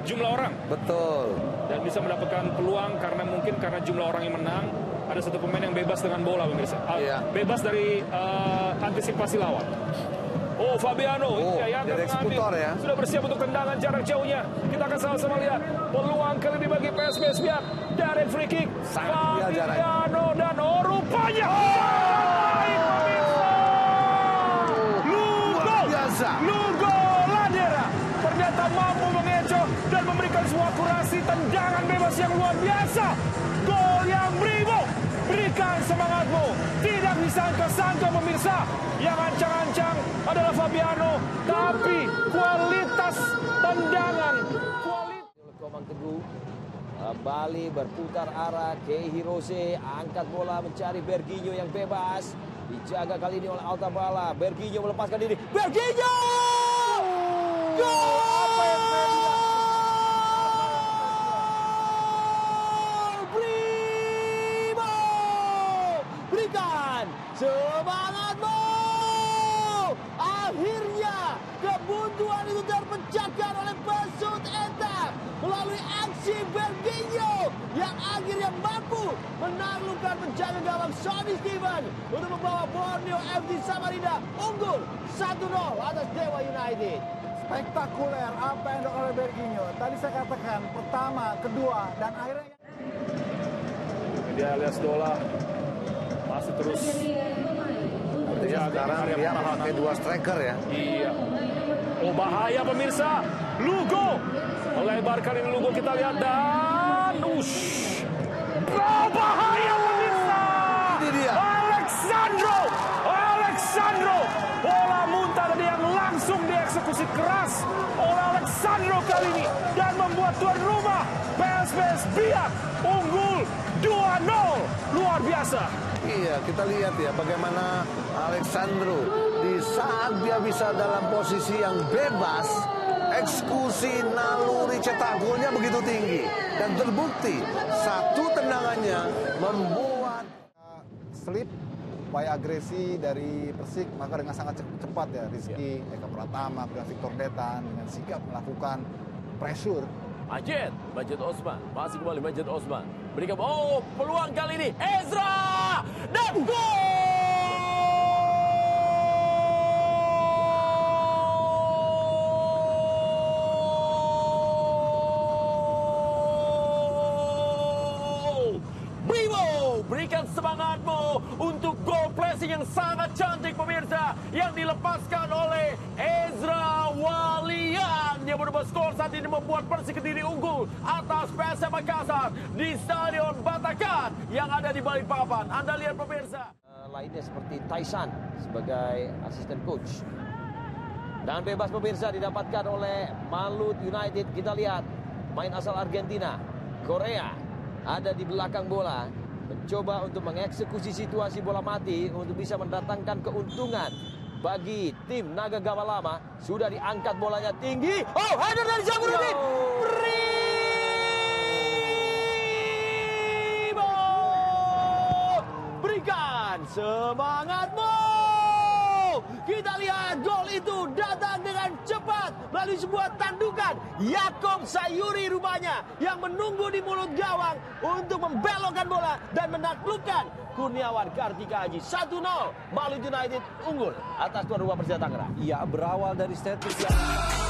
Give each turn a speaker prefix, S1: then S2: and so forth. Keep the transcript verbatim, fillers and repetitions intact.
S1: jumlah orang.
S2: Betul.
S1: Dan bisa mendapatkan peluang karena mungkin karena jumlah orang yang menang. Ada satu pemain yang bebas dengan bola, pemirsa. Uh,
S2: iya.
S1: Bebas dari uh, antisipasi lawan. Oh, Fabiano,
S2: oh,
S1: ya, yang akan mengambil.
S2: Ya.
S1: Sudah bersiap untuk tendangan jarak jauhnya. Kita akan sama-sama lihat peluang kali ini bagi P S B S Biak. Direct free kick. Fabiano dan oh rupanya. Oh! Lugo. Lugo Ladera ternyata mampu mengecoh dan memberikan sebuah akurasi tendangan bebas yang luar biasa. Gol yang beribu. Berikan semangatmu. Tidak disangka-sangka pemirsa. Yang ancang-ancang adalah Fabiano. Tapi kualitas tendangan. Kualitas.
S3: Komang Teguh. Kembali berputar arah ke Hirose. Angkat bola mencari Berginho yang bebas. Dijaga kali ini oleh Altabala. Berginho melepaskan diri. Berginho! Gol! Apa yang saya bilang? Semangatmu! Akhirnya kebuntuan itu terpecahkan oleh Pesut Etak melalui aksi Berginho yang akhirnya mampu menaklukkan penjaga gawang Sonny Steven untuk membawa Borneo F C Samarinda unggul satu nol atas Dewa United.
S4: Spektakuler apa yang dilakukan oleh Berginho. Tadi saya katakan pertama, kedua, dan akhirnya
S1: dia alias Dola masih terus.
S2: Artinya sekarang dia pakai dua striker ya.
S1: Iya. Oh bahaya pemirsa. Lugo. Melebarkan ini Lugo kita lihat dan ush. Oh bahaya pemirsa.
S2: Ini dia.
S1: Alexandro. Alexandro. Bola muntah tadi yang langsung dieksekusi keras oleh Alexandro kali ini. Dan membuat tuan rumah P S B S Biak unggul dua nol. Luar biasa.
S2: Iya, kita lihat ya bagaimana Alexandro di saat dia bisa dalam posisi yang bebas, eksekusi naluri cetak golnya begitu tinggi dan terbukti satu tendangannya membuat
S4: slip upaya agresi dari Persik maka dengan sangat cepat ya Rizky, ya. Eka Pratama, Victor Detan dengan sigap melakukan pressure.
S3: Majid, Majid Osman, masih kembali Majid Osman. Berikan, oh peluang kali ini, Ezra, dan gol! Bimo, berikan semangatmu untuk gol pressing yang sangat cantik pemirsa, yang dilepaskan oleh Ezra Walian yang menambah skor saat ini membuat Persik Kediri unggul atas P S M Makassar di Stadion Batakan yang ada di Balikpapan. Anda lihat pemirsa. Uh, lainnya seperti Taisan sebagai asisten coach. Dan bebas pemirsa didapatkan oleh Malut United. Kita lihat main asal Argentina, Korea ada di belakang bola, mencoba untuk mengeksekusi situasi bola mati untuk bisa mendatangkan keuntungan bagi tim Naga Gamalama. Sudah diangkat bolanya tinggi. Oh, header dari Syamsuddin. Primo! Berikan semangatmu. Kita lihat gol itu datang dengan cepat melalui sebuah tandukan Yakob Sayuri rupanya yang menunggu di mulut gawang untuk membelokkan bola dan menaklukkan Kurniawan Kartika Aji. satu nol Malut United unggul atas tuan rumah Persija Tangerang.
S5: Iya, berawal dari status yang